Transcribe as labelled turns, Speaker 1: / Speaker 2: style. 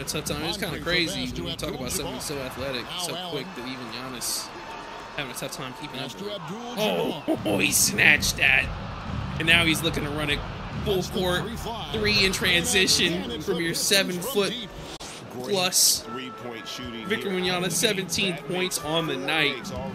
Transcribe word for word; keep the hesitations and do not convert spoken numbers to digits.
Speaker 1: A tough time. It's kind of crazy when you talk about somebody so athletic, so quick that even Giannis having a tough time keeping up. Oh, oh, he snatched that. And now he's looking to run it full court, three in transition from your seven foot plus. Victor Wembanyama, seventeen points on the night.